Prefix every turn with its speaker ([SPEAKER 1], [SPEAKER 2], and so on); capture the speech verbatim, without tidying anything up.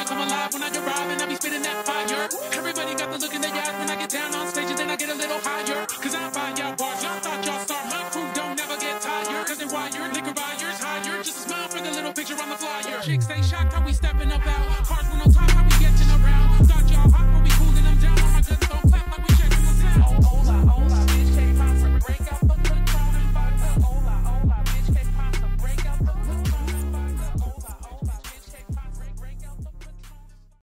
[SPEAKER 1] come alive when I arrive and I be spitting that fire. Everybody got the look in their eyes when I get down on stage and then I get a little higher. Cause I buy y'all bars, y'all thought y'all star. My crew don't never get tired. Cause they're wired, liquor buyers hired. Just a smile for the little picture on the flyer. Chicks stay shocked how we stepping up out